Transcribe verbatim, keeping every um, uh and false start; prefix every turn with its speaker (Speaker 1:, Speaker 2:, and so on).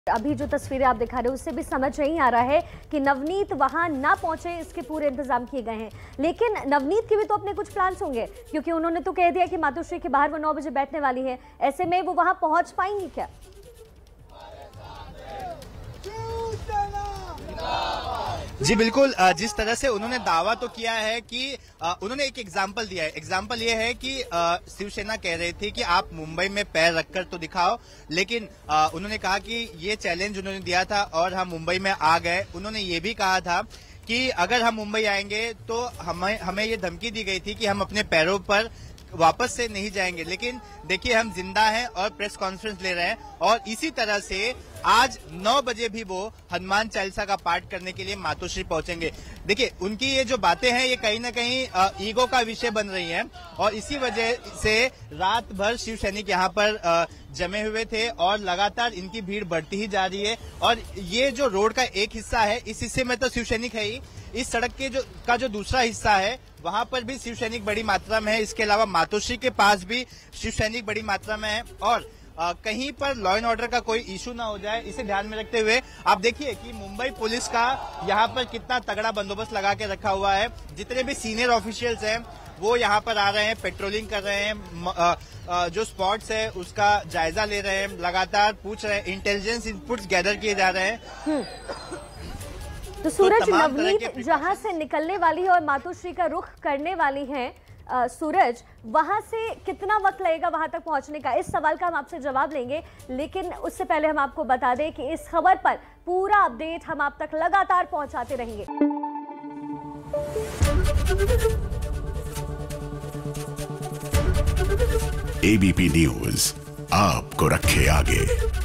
Speaker 1: अभी जो तस्वीरें आप दिखा रहे हो उससे भी समझ नहीं आ रहा है कि नवनीत वहां ना पहुंचे, इसके पूरे इंतजाम किए गए हैं। लेकिन नवनीत के भी तो अपने कुछ प्लान्स होंगे, क्योंकि उन्होंने तो कह दिया कि मातोश्री के बाहर वो नौ बजे बैठने वाली है। ऐसे में वो वहां पहुंच पाएंगी क्या?
Speaker 2: जी बिल्कुल, जिस तरह से उन्होंने दावा तो किया है कि उन्होंने एक एग्जाम्पल दिया है। एग्जाम्पल ये है कि शिवसेना कह रही थी कि आप मुंबई में पैर रखकर तो दिखाओ, लेकिन उन्होंने कहा कि ये चैलेंज उन्होंने दिया था और हम मुंबई में आ गए। उन्होंने ये भी कहा था कि अगर हम मुंबई आएंगे तो हमें हमें ये धमकी दी गई थी कि हम अपने पैरों पर वापस से नहीं जाएंगे, लेकिन देखिए हम जिंदा हैं और प्रेस कॉन्फ्रेंस ले रहे हैं। और इसी तरह से आज नौ बजे भी वो हनुमान चालीसा का पाठ करने के लिए मातोश्री पहुंचेंगे। देखिए उनकी ये जो बातें हैं ये कहीं ना कहीं ईगो का विषय बन रही हैं और इसी वजह से रात भर शिव सैनिक यहाँ पर जमे हुए थे और लगातार इनकी भीड़ बढ़ती ही जा रही है। और ये जो रोड का एक हिस्सा है, इस हिस्से में तो शिव सैनिक है ही, इस सड़क के जो का जो दूसरा हिस्सा है वहां पर भी शिव सैनिक बड़ी मात्रा में है। इसके अलावा मातोश्री के पास भी शिव सैनिक बड़ी मात्रा में है और आ, कहीं पर लॉ एंड ऑर्डर का कोई इशू ना हो जाए, इसे ध्यान में रखते हुए आप देखिए कि मुंबई पुलिस का यहाँ पर कितना तगड़ा बंदोबस्त लगा के रखा हुआ है। जितने भी सीनियर ऑफिशियल्स हैं वो यहाँ पर आ रहे हैं, पेट्रोलिंग कर रहे हैं, आ, आ, जो स्पॉट्स है उसका जायजा ले रहे हैं, लगातार पूछ रहे हैं, इंटेलिजेंस इनपुट्स गैदर किए जा रहे हैं।
Speaker 1: तो सूरज, तो नवनीत जहां से निकलने वाली है और मातोश्री का रुख करने वाली हैं, सूरज वहां से कितना वक्त लगेगा वहां तक पहुंचने का? इस सवाल का हम आपसे जवाब लेंगे, लेकिन उससे पहले हम आपको बता दें कि इस खबर पर पूरा अपडेट हम आप तक लगातार पहुंचाते रहेंगे।
Speaker 3: एबीपी न्यूज आपको रखे आगे।